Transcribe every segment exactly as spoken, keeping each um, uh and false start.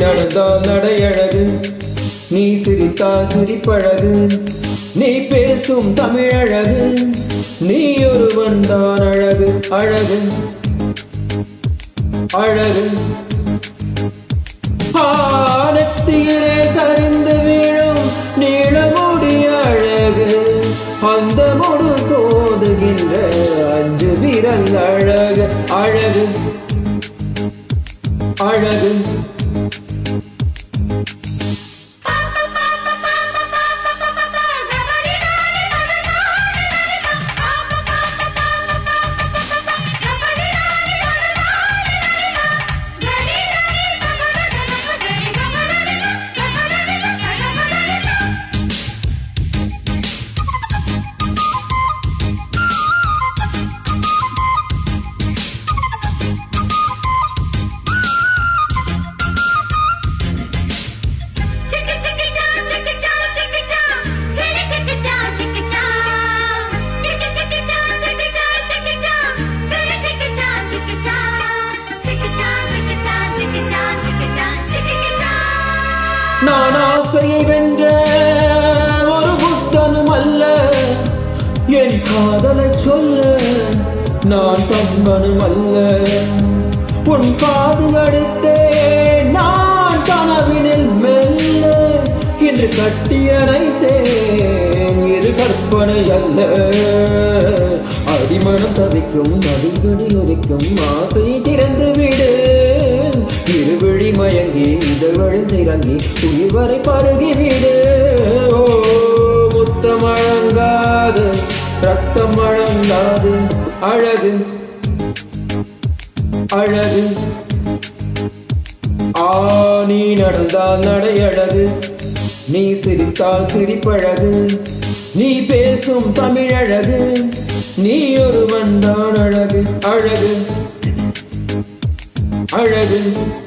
நடந்தால் நடையழகு நீ சிரித்தால் சிரிப்பழகு நீ பேசும் தமிழழகு நீ ஒருவன் தான் அழகு அழகு அழகு ஆனத்திலே சரிந்து வீழும் நீளமுடி அழகு அந்த முடு கோதுகின்ற அஞ்சு விரல் அழகு அழகு அழகு நான் ஆசையை வென்ற ஒரு புத்தனும் அல்ல என் காதலை சொல்ல நான் கம்பனும் அல்ல உன் காது அடித்தே நான் கனவினில் மெல்ல இன்று கட்டியணைத்தேன் இது கற்பனை அல்ல அடிமனம் தவிக்கும் நடிகடி உரிக்கும் ஆசை திறந்து விடு இருவிழி மயங்கி இதழ்களில் திறங்கி உயிர்வரை பருகிவிடு ஓ முத்தம் அழங்காது ரத்தம் அழங்காது அழகு அழகு ஆ நீ நடந்தால் நடையழகு நீ சிரித்தால் சிரிப்பழகு நீ பேசும் தமிழழகு நீ ஒருவன் தான் அழகு அழகு அழகு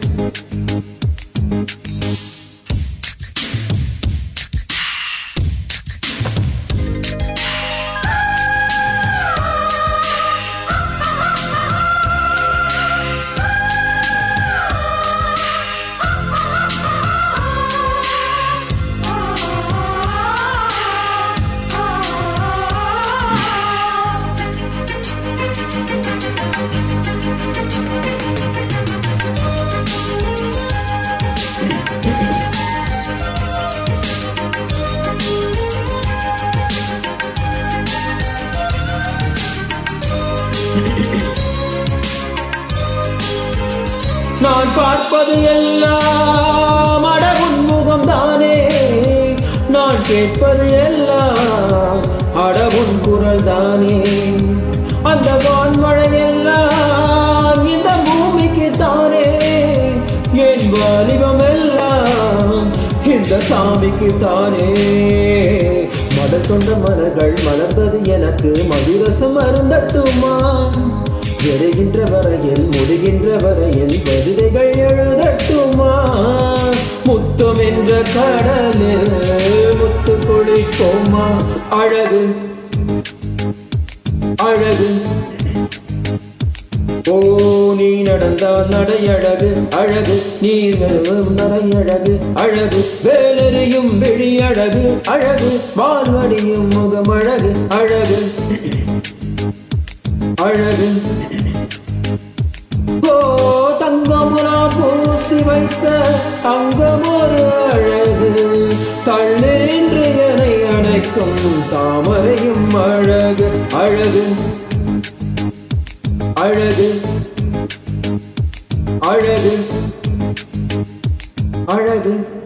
நான் பார்ப்பது எல்லாம் அடவுன் முகம் தானே நான் கேட்பது எல்லாம் அடவுன் குரல் தானே அந்த வான்மழை எல்லாம் இந்த பூமிக்கு தானே என் வாலிபம் எல்லாம் இந்த சாமிக்கு தானே மலர் கொண்ட மலர்கள் மலர்ந்தது எனக்கு மதுரசம் அருந்தட்டுமா எரிகின்ற வரையில் முடிகின்ற வரையில் கவிதைகள் எழுதட்டுமா முத்தம் என்ற கடலில் முத்து குளிப்போமா அழகு அழகு ஓ நீ நடந்தால் நடையழகு அழகு நீர் நடையழகு அழகு வேலெறியும் விழி அழகு அழகு வாழ்வடியும் முகம் அழகு அழகு அழகு ஓ தங்கமுலா பூசி வைத்த தங்கமொரு அழகு தள்ளி நின்று என்னை அணைக்கும் தாமரையும் அழகு அழகு அழகு அழகு அழகு